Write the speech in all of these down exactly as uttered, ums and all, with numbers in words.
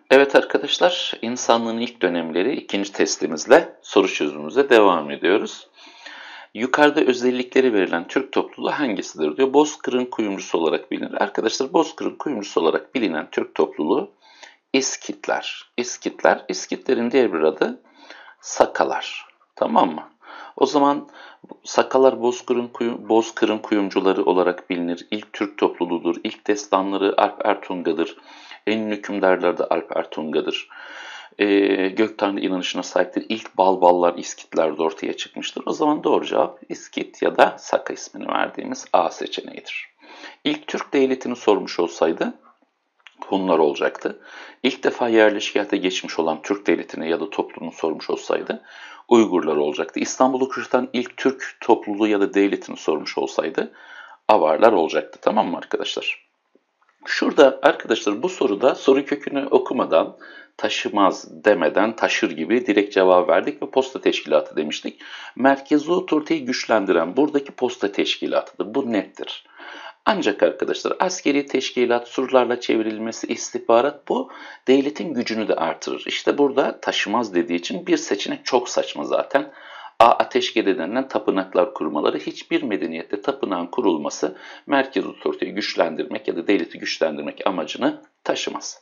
Evet arkadaşlar, insanlığın ilk dönemleri ikinci testimizle soru çözümümüze devam ediyoruz. Yukarıda özellikleri verilen Türk topluluğu hangisidir diyor. Bozkır'ın kuyumcusu olarak bilinir. Arkadaşlar Bozkır'ın kuyumcusu olarak bilinen Türk topluluğu İskitler. İskitler, İskitlerin diğer bir adı Sakalar. Tamam mı? O zaman Sakalar Bozkır'ın kuyum, Bozkır'ın kuyumcuları olarak bilinir. İlk Türk topluluğudur. İlk destanları Alp Ertunga'dır. En ünlü hükümdarları da Alp Ertunga'dır. E, gök tanrı inanışına sahiptir. İlk Balballar, İskitler de ortaya çıkmıştır. O zaman doğru cevap İskit ya da Saka ismini verdiğimiz A seçeneğidir. İlk Türk devletini sormuş olsaydı Hunlar olacaktı. İlk defa yerleşik hayata geçmiş olan Türk devletini ya da toplumunu sormuş olsaydı Uygurlar olacaktı. İstanbul'u kuşatan ilk Türk topluluğu ya da devletini sormuş olsaydı Avarlar olacaktı. Tamam mı arkadaşlar? Şurada arkadaşlar bu soruda soru kökünü okumadan, taşımaz demeden taşır gibi direkt cevap verdik ve posta teşkilatı demiştik. Merkezi otoriteyi güçlendiren buradaki posta teşkilatıdır. Bu nettir. Ancak arkadaşlar askeri teşkilat, surlarla çevrilmesi, istihbarat bu devletin gücünü de artırır. İşte burada taşımaz dediği için bir seçenek çok saçma zaten. A. Ateşkede denilen tapınaklar kurmaları. Hiçbir medeniyette tapınağın kurulması merkez otoriteyi güçlendirmek ya da devleti güçlendirmek amacını taşımaz.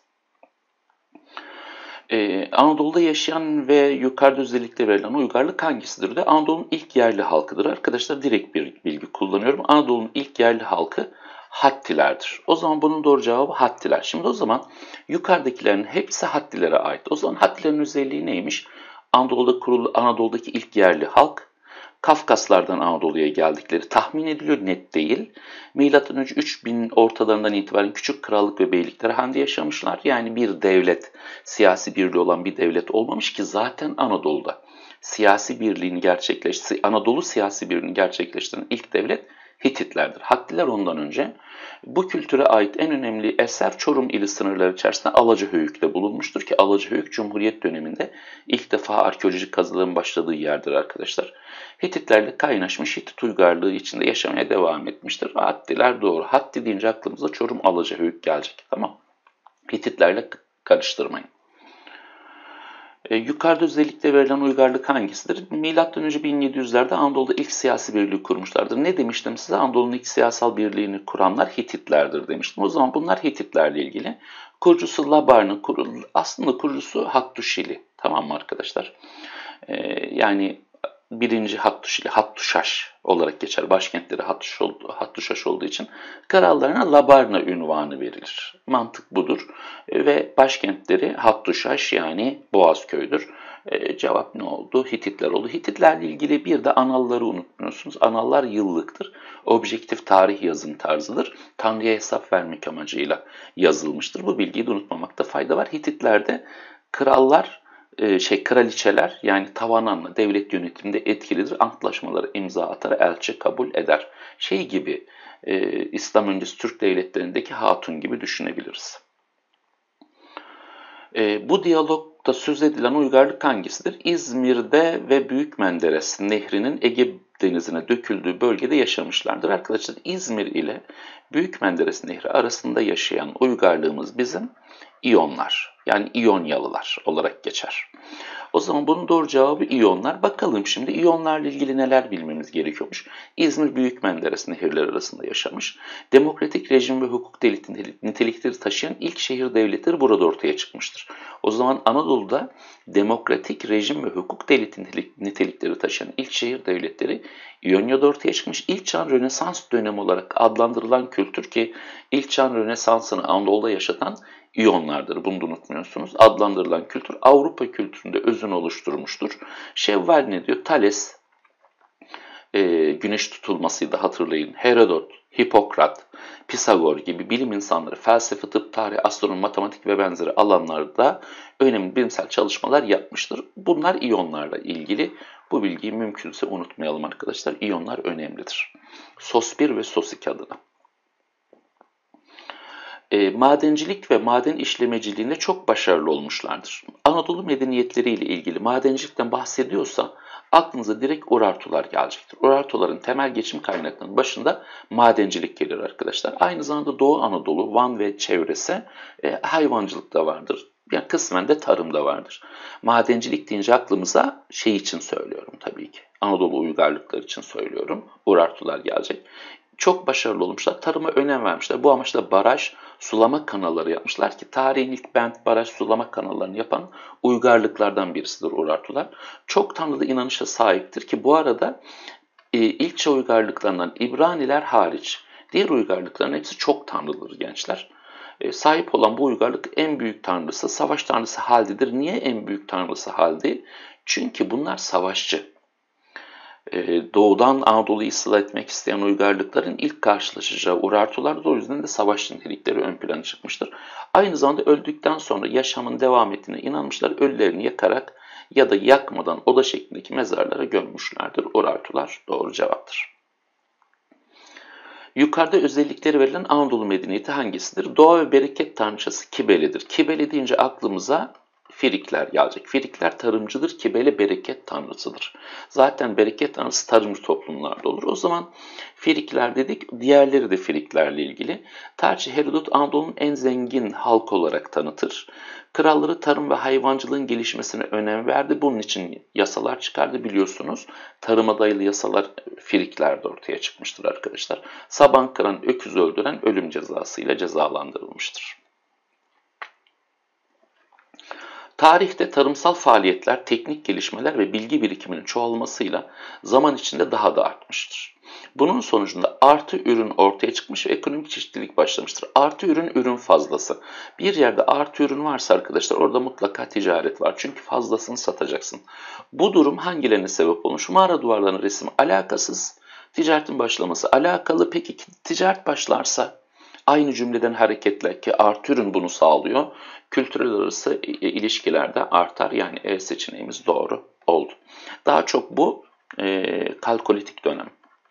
Ee, Anadolu'da yaşayan ve yukarıda özellikle verilen uygarlık hangisidir de Anadolu'nun ilk yerli halkıdır. Arkadaşlar direkt bir bilgi kullanıyorum. Anadolu'nun ilk yerli halkı Hattilerdir. O zaman bunun doğru cevabı Hattiler. Şimdi o zaman yukarıdakilerin hepsi Hattilere ait. O zaman Hattilerin özelliği neymiş? Anadolu'da kurulu, Anadolu'daki ilk yerli halk, Kafkaslardan Anadolu'ya geldikleri tahmin ediliyor, net değil. Milattan önce üç bin ortalarından itibaren küçük krallık ve beylikler halinde yaşamışlar. Yani bir devlet, siyasi birliği olan bir devlet olmamış ki zaten Anadolu'da. Siyasi birliğini gerçekleşti, Anadolu siyasi birliğini gerçekleştiren ilk devlet Hititlerdir. Hattiler ondan önce. Bu kültüre ait en önemli eser Çorum ili sınırları içerisinde Alacahöyük'te bulunmuştur ki Alacahöyük Cumhuriyet döneminde ilk defa arkeolojik kazıların başladığı yerdir arkadaşlar. Hititlerle kaynaşmış, Hitit uygarlığı içinde yaşamaya devam etmiştir. Hattiler doğru. Hatti deyince aklımıza Çorum Alacahöyük gelecek. Tamam. Hititlerle karıştırmayın. E, yukarıda özellikle verilen uygarlık hangisidir? Milattan önce bin yedi yüzlerde Anadolu'da ilk siyasi birliği kurmuşlardır. Ne demiştim size? Anadolu'nun ilk siyasal birliğini kuranlar Hititlerdir demiştim. O zaman bunlar Hititlerle ilgili. Kurucusu Labar'ın, aslında kurucusu Hattuşili. Tamam mı arkadaşlar? E, yani birinci Hattuşili, Hattuşaş olarak geçer. Başkentleri Hattuş olduğu, Hattuşaş olduğu için krallarına Labarna ünvanı verilir. Mantık budur. E, ve başkentleri Hattuşaş yani Boğazköy'dür. E, cevap ne oldu? Hititler oldu. Hititlerle ilgili bir de analları unutmuyorsunuz. Anallar yıllıktır. Objektif tarih yazım tarzıdır. Tanrı'ya hesap vermek amacıyla yazılmıştır. Bu bilgiyi de unutmamakta fayda var. Hititlerde krallar şey kraliçeler yani tavananla devlet yönetiminde etkilidir. Antlaşmaları imza atar, elçi kabul eder. Şey gibi e, İslam öncesi Türk devletlerindeki hatun gibi düşünebiliriz. E, bu diyalogda söz edilen uygarlık hangisidir? İzmir'de ve Büyük Menderes Nehri'nin Ege Denizi'ne döküldüğü bölgede yaşamışlardır. Arkadaşlar İzmir ile Büyük Menderes Nehri arasında yaşayan uygarlığımız bizim İyonlar yani İyonyalılar olarak geçer. O zaman bunun doğru cevabı İyonlar. Bakalım şimdi İyonlarla ilgili neler bilmemiz gerekiyormuş. İzmir Büyük Menderes nehirleri arasında yaşamış. Demokratik rejim ve hukuk devleti nitelikleri taşıyan ilk şehir devletleri burada ortaya çıkmıştır. O zaman Anadolu'da demokratik rejim ve hukuk devleti nitelikleri taşıyan ilk şehir devletleri İonya'da ortaya çıkmış. İlk çağın Rönesans dönemi olarak adlandırılan kültür ki ilk çağın Rönesans'ını Anadolu'da yaşatan İyonlardır. Bunu da unutmuyorsunuz. Adlandırılan kültür Avrupa kültüründe özünü oluşturmuştur. Şevval ne diyor? Thales, e, güneş tutulmasıydı hatırlayın. Herodot, Hipokrat, Pisagor gibi bilim insanları felsefe, tıp, tarih, astronomi, matematik ve benzeri alanlarda önemli bilimsel çalışmalar yapmıştır. Bunlar iyonlarla ilgili. Bu bilgiyi mümkünse unutmayalım arkadaşlar. İyonlar önemlidir. SOS bir ve SOS iki adına. E, madencilik ve maden işlemeciliğinde çok başarılı olmuşlardır. Anadolu medeniyetleriyle ilgili madencilikten bahsediyorsa aklınıza direkt Urartular gelecektir. Urartuların temel geçim kaynaklarının başında madencilik gelir arkadaşlar. Aynı zamanda Doğu Anadolu, Van ve çevresi e, hayvancılık da vardır. Yani kısmen de tarımda vardır. Madencilik deyince aklımıza şey için söylüyorum tabii ki. Anadolu uygarlıkları için söylüyorum. Urartular gelecek. Çok başarılı olmuşlar. Tarıma önem vermişler. Bu amaçla baraj, sulama kanalları yapmışlar ki tarihin ilk bent, baraj, sulama kanallarını yapan uygarlıklardan birisidir Urartular. Çok tanrılı inanışa sahiptir ki bu arada e, ilk çağ uygarlıklarından İbraniler hariç diğer uygarlıkların hepsi çok tanrılıdır gençler. E, sahip olan bu uygarlık en büyük tanrısı, savaş tanrısı Haldi'dir. Niye en büyük tanrısı Haldi? Çünkü bunlar savaşçı. Doğudan Anadolu'yu istila etmek isteyen uygarlıkların ilk karşılaşacağı Urartular da o yüzden de savaş nitelikleri ön plana çıkmıştır. Aynı zamanda öldükten sonra yaşamın devam ettiğine inanmışlar, ölülerini yakarak ya da yakmadan oda şeklindeki mezarlara gömmüşlerdir. Urartular doğru cevaptır. Yukarıda özellikleri verilen Anadolu medeniyeti hangisidir? Doğa ve bereket tanrıçası Kibele'dir. Kibele deyince aklımıza Frikler gelecek. Frikler tarımcıdır, Kibele bereket tanrısıdır. Zaten bereket tanrısı tarımcı toplumlarda olur. O zaman Frikler dedik, diğerleri de Friklerle ilgili. Tarih Herodot Anadolu'nun en zengin halk olarak tanıtır. Kralları tarım ve hayvancılığın gelişmesine önem verdi. Bunun için yasalar çıkardı biliyorsunuz. Tarıma dayalı yasalar Friklerde ortaya çıkmıştır arkadaşlar. Saban kıran, öküz öldüren ölüm cezasıyla cezalandırılmıştır. Tarihte tarımsal faaliyetler, teknik gelişmeler ve bilgi birikiminin çoğalmasıyla zaman içinde daha da artmıştır. Bunun sonucunda artı ürün ortaya çıkmış ve ekonomik çeşitlilik başlamıştır. Artı ürün, ürün fazlası. Bir yerde artı ürün varsa arkadaşlar orada mutlaka ticaret var. Çünkü fazlasını satacaksın. Bu durum hangilerine sebep olmuş? Mağara duvarlarının resmi alakasız, ticaretin başlaması alakalı. Peki ticaret başlarsa? Aynı cümleden hareketle ki artı ürün bunu sağlıyor. Kültürel arası ilişkilerde artar. Yani E seçeneğimiz doğru oldu. Daha çok bu e, kalkolitik dönem.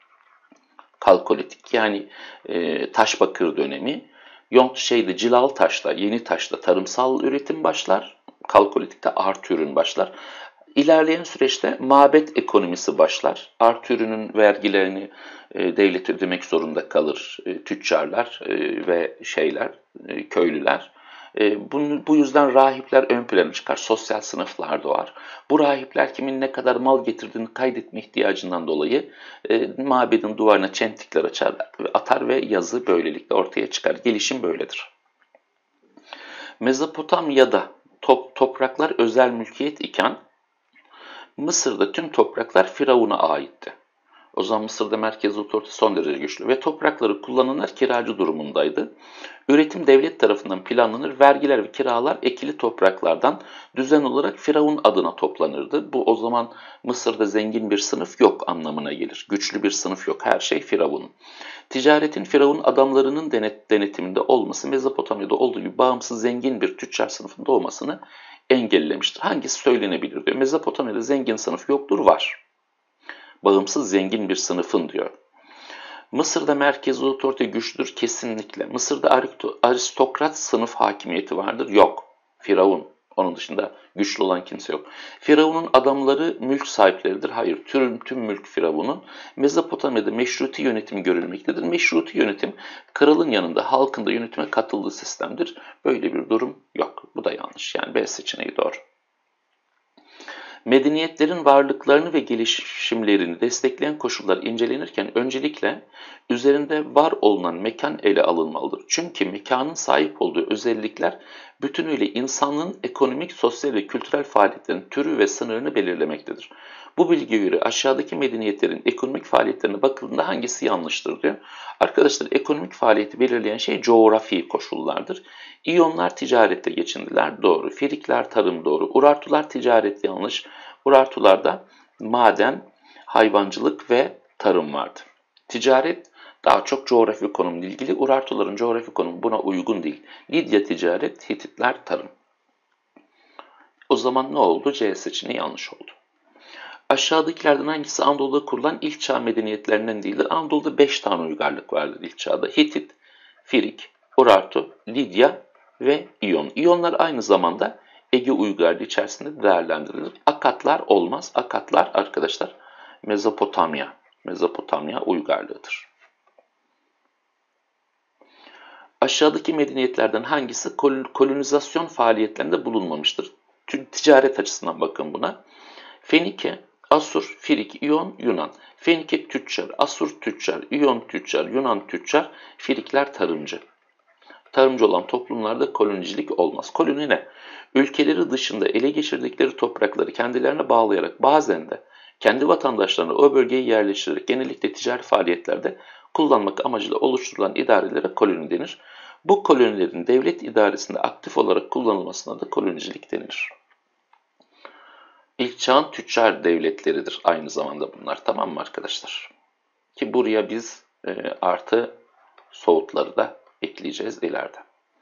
Kalkolitik yani e, taş bakır dönemi. Yont şeyde cilal taşla, yeni taşla tarımsal üretim başlar. Kalkolitikte artı ürün başlar. İlerleyen süreçte mabet ekonomisi başlar. Artı ürünün vergilerini e, devlet ödemek zorunda kalır e, tüccarlar e, ve şeyler, e, köylüler. E, bunu, bu yüzden rahipler ön plana çıkar, sosyal sınıflar doğar. Bu rahipler kimin ne kadar mal getirdiğini kaydetme ihtiyacından dolayı e, mabedin duvarına çentikler açar, atar ve yazı böylelikle ortaya çıkar. Gelişim böyledir. Mezopotamya'da top, topraklar özel mülkiyet iken Mısır'da tüm topraklar Firavun'a aitti. O zaman Mısır'da merkezi otorite son derece güçlü ve toprakları kullananlar kiracı durumundaydı. Üretim devlet tarafından planlanır, vergiler ve kiralar ekili topraklardan düzen olarak Firavun adına toplanırdı. Bu o zaman Mısır'da zengin bir sınıf yok anlamına gelir. Güçlü bir sınıf yok, her şey Firavun. Ticaretin Firavun adamlarının denet, denetiminde olması Mezopotamya'da olduğu gibi bağımsız zengin bir tüccar sınıfın doğmasını engellemiştir. Hangisi söylenebilir diyor. Mezopotamya'da zengin sınıf yoktur, var. Bağımsız zengin bir sınıfın diyor. Mısır'da merkezi otorite güçlüdür kesinlikle. Mısır'da aristokrat sınıf hakimiyeti vardır. Yok. Firavun. Onun dışında güçlü olan kimse yok. Firavun'un adamları mülk sahipleridir. Hayır. Tüm, tüm mülk Firavun'un. Mezopotamya'da meşruti yönetim görülmektedir. Meşruti yönetim kralın yanında halkın da yönetime katıldığı sistemdir. Böyle bir durum yok. Bu da yanlış. Yani B seçeneği doğru. Medeniyetlerin varlıklarını ve gelişimlerini destekleyen koşullar incelenirken öncelikle üzerinde var olunan mekan ele alınmalıdır. Çünkü mekanın sahip olduğu özellikler bütünüyle insanlığın ekonomik, sosyal ve kültürel faaliyetlerin türü ve sınırını belirlemektedir. Bu bilgiye göre aşağıdaki medeniyetlerin ekonomik faaliyetlerine bakıldığında hangisi yanlıştır diyor. Arkadaşlar ekonomik faaliyeti belirleyen şey coğrafi koşullardır. İyonlar ticarette geçindiler, doğru. Frikler tarım, doğru. Urartular ticaret, yanlış. Urartularda maden, hayvancılık ve tarım vardı. Ticaret daha çok coğrafi konumla ilgili. Urartuların coğrafi konumu buna uygun değil. Lidya ticaret, Hititler tarım. O zaman ne oldu? C seçeneği yanlış oldu. Aşağıdakilerden hangisi Anadolu'da kurulan ilk çağ medeniyetlerinden değildir? Anadolu'da beş tane uygarlık vardır ilk çağda. Hitit, Firik, Urartu, Lidya ve İyon. İyonlar aynı zamanda Ege uygarlığı içerisinde değerlendirilir. Akatlar olmaz. Akatlar arkadaşlar Mezopotamya. Mezopotamya uygarlığıdır. Aşağıdaki medeniyetlerden hangisi kolonizasyon faaliyetlerinde bulunmamıştır? Ticaret açısından bakın buna. Fenike, Asur, Firik, İyon, Yunan. Fenike tüccar, Asur tüccar, İyon tüccar, Yunan tüccar, Firikler tarımcı. Tarımcı olan toplumlarda kolonicilik olmaz. Koloni ne? Ülkeleri dışında ele geçirdikleri toprakları kendilerine bağlayarak bazen de kendi vatandaşlarını o bölgeye yerleştirerek genellikle ticari faaliyetlerde kullanmak amacıyla oluşturulan idarelere koloni denir. Bu kolonilerin devlet idaresinde aktif olarak kullanılmasına da kolonicilik denir. İlk çağın tüccar devletleridir aynı zamanda bunlar, tamam mı arkadaşlar? Ki buraya biz e, artı Soğutları da ekleyeceğiz ileride.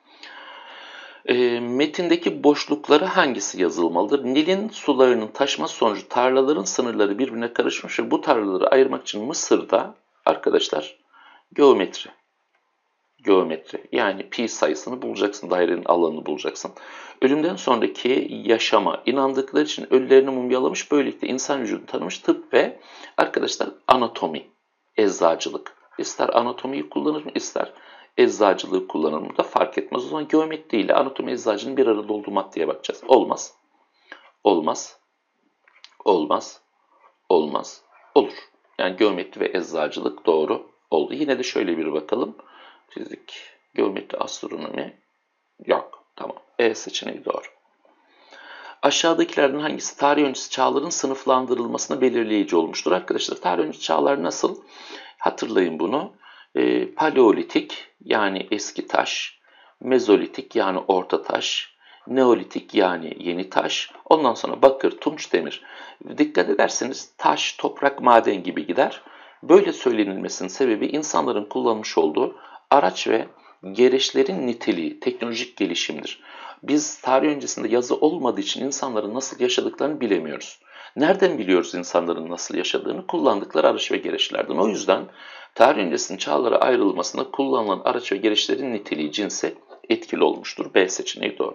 E, metindeki boşlukları hangisi yazılmalıdır? Nil'in sularının taşması sonucu tarlaların sınırları birbirine karışmış ve bu tarlaları ayırmak için Mısır'da arkadaşlar geometri. Geometri yani pi sayısını bulacaksın, dairenin alanını bulacaksın. Ölümden sonraki yaşama inandıkları için ölülerini mumyalamış, böylelikle insan vücudunu tanımış tıp ve arkadaşlar anatomi, eczacılık. İster anatomiyi kullanır mı, ister eczacılığı kullanır mı da fark etmez. O zaman geometri ile anatomi, eczacının bir arada olduğu maddeye bakacağız. Olmaz. Olmaz. Olmaz. Olmaz. Olur. Yani geometri ve eczacılık doğru oldu. Yine de şöyle bir bakalım. Fizik, geometri, astronomi yok. Tamam. E seçeneği doğru. Aşağıdakilerden hangisi tarih öncesi çağların sınıflandırılmasına belirleyici olmuştur? Arkadaşlar tarih öncesi çağlar nasıl? Hatırlayın bunu. E, Paleolitik yani eski taş, Mezolitik yani orta taş, Neolitik yani yeni taş, ondan sonra bakır, tunç, demir. Dikkat ederseniz taş, toprak, maden gibi gider. Böyle söylenilmesinin sebebi insanların kullanmış olduğu araç ve gereçlerin niteliği, teknolojik gelişimdir. Biz tarih öncesinde yazı olmadığı için insanların nasıl yaşadıklarını bilemiyoruz. Nereden biliyoruz insanların nasıl yaşadığını? Kullandıkları araç ve gereçlerden. O yüzden tarih öncesinin çağlara ayrılmasında kullanılan araç ve gereçlerin niteliği, cinsi etkili olmuştur. B seçeneği doğru.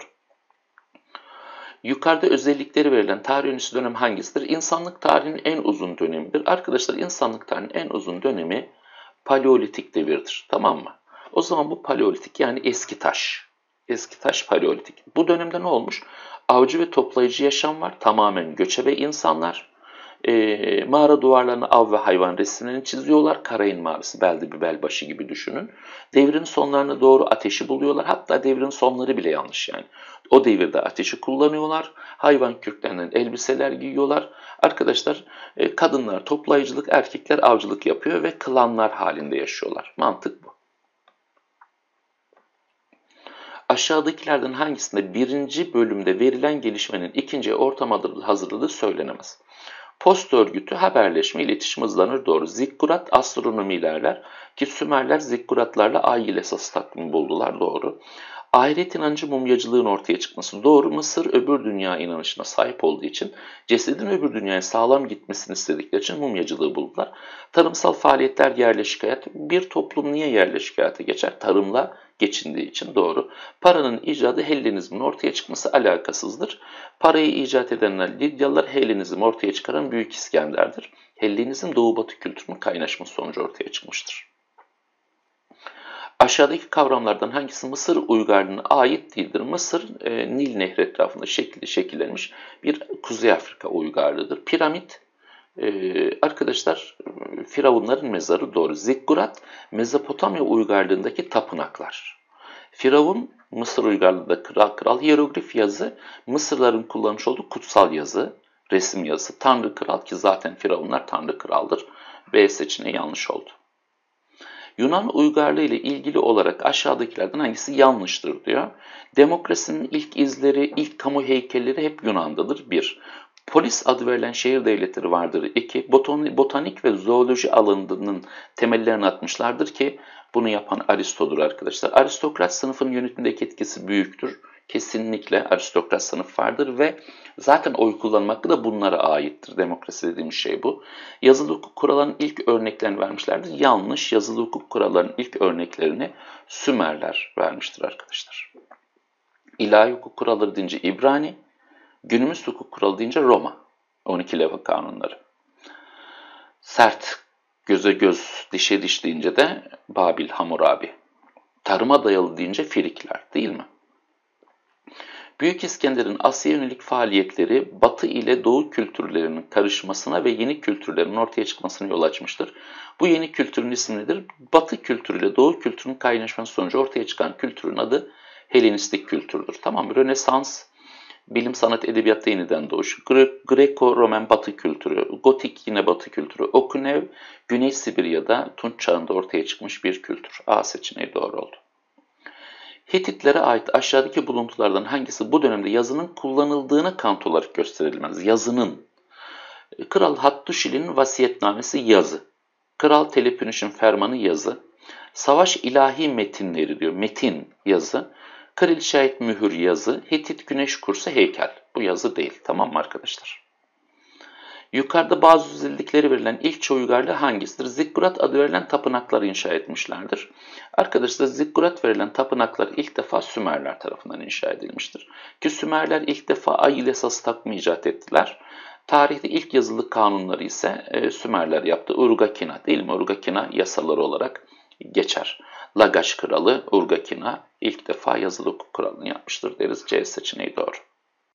Yukarıda özellikleri verilen tarih öncesi dönem hangisidir? İnsanlık tarihinin en uzun dönemidir. Arkadaşlar insanlık tarihinin en uzun dönemi Paleolitik devirdir. Tamam mı? O zaman bu Paleolitik yani eski taş. Eski taş Paleolitik. Bu dönemde ne olmuş? Avcı ve toplayıcı yaşam var. Tamamen göçebe insanlar. E, mağara duvarlarına av ve hayvan resimlerini çiziyorlar. Karayın mağarası, Belde bir belbaşı gibi düşünün. Devrin sonlarına doğru ateşi buluyorlar. Hatta devrin sonları bile yanlış yani. O devirde ateşi kullanıyorlar. Hayvan kürklerinden elbiseler giyiyorlar. Arkadaşlar e, kadınlar toplayıcılık, erkekler avcılık yapıyor ve klanlar halinde yaşıyorlar. Mantık bu. Aşağıdakilerden hangisinde birinci bölümde verilen gelişmenin ikinci ortam hazırladığı söylenemez? Post örgütü, haberleşme, iletişim hızlanır doğru. Zikkurat astronomi ilerler ki Sümerler zikkuratlarla ay yıl esası takvimi buldular doğru. Ahiret inancı mumyacılığın ortaya çıkması doğru. Mısır öbür dünya inanışına sahip olduğu için cesedin öbür dünyaya sağlam gitmesini istedikleri için mumyacılığı buldular. Tarımsal faaliyetler yerleşik hayat. Bir toplum niye yerleşik hayata geçer? Tarımla geçindiği için doğru. Paranın icadı Hellenizmin ortaya çıkması alakasızdır. Parayı icat edenler Lidyalılar, Hellenizm ortaya çıkaran Büyük İskender'dir. Hellenizm Doğu Batı kültürünün kaynaşması sonucu ortaya çıkmıştır. Aşağıdaki kavramlardan hangisi Mısır uygarlığına ait değildir? Mısır, e, Nil Nehri etrafında şekilli şekillenmiş bir Kuzey Afrika uygarlığıdır. Piramit, e, arkadaşlar Firavunların mezarı doğru. Zikkurat, Mezopotamya uygarlığındaki tapınaklar. Firavun, Mısır uygarlığında kral, kral. Hieroglif yazı, Mısırların kullanmış olduğu kutsal yazı, resim yazısı. Tanrı kral ki zaten Firavunlar Tanrı kraldır. B seçeneği yanlış oldu. Yunan uygarlığı ile ilgili olarak aşağıdakilerden hangisi yanlıştır diyor. Demokrasinin ilk izleri, ilk kamu heykelleri hep Yunan'dadır. bir. Polis adı verilen şehir devletleri vardır. iki. Botanik ve zooloji alanının temellerini atmışlardır ki bunu yapan Aristo'dur arkadaşlar. Aristokrat sınıfının yönetimdeki etkisi büyüktür. Kesinlikle aristokrat sınıf vardır ve zaten oy kullanmak da bunlara aittir. Demokrasi dediğimiz şey bu. Yazılı hukuk kurallarının ilk örneklerini vermişlerdir. Yanlış. Yazılı hukuk kurallarının ilk örneklerini Sümerler vermiştir arkadaşlar. İlahi hukuk kuralları deyince İbrani, günümüz hukuk kuralı deyince Roma. on iki leva kanunları. Sert, göze göz, dişe diş deyince de Babil, Hammurabi. Tarıma dayalı deyince Frikler değil mi? Büyük İskender'in Asya'ya yönelik faaliyetleri Batı ile Doğu kültürlerinin karışmasına ve yeni kültürlerin ortaya çıkmasına yol açmıştır. Bu yeni kültürün ismi nedir? Batı kültürü ile Doğu kültürünün kaynaşması sonucu ortaya çıkan kültürün adı Helenistik kültürdür. Tamam mı? Rönesans, bilim, sanat, edebiyat yeniden doğuş, Gre- Greko-Romen Batı kültürü, Gotik yine Batı kültürü, Okunev, Güney Sibirya'da Tunç çağında ortaya çıkmış bir kültür. A seçeneği doğru oldu. Hititlere ait aşağıdaki buluntulardan hangisi bu dönemde yazının kullanıldığına kanıt olarak gösterilmez? Yazının. Kral Hattuşili'nin vasiyetnamesi yazı. Kral Telepünüş'ün fermanı yazı. Savaş ilahi metinleri diyor. Metin yazı. Kril Şahit mühür yazı. Hitit güneş kursu heykel. Bu yazı değil. Tamam mı arkadaşlar? Yukarıda bazı özellikleri verilen ilk Çağ uygarlığı hangisidir? Zikkurat adı verilen tapınaklar inşa etmişlerdir. Arkadaşlar zikkurat verilen tapınaklar ilk defa Sümerler tarafından inşa edilmiştir. Ki Sümerler ilk defa ay ile esası takma icat ettiler. Tarihte ilk yazılı kanunları ise e, Sümerler yaptı. Urgakina değil mi? Urgakina yasaları olarak geçer. Lagaş kralı Urgakina ilk defa yazılı hukuk kuralını yapmıştır deriz. C seçeneği doğru.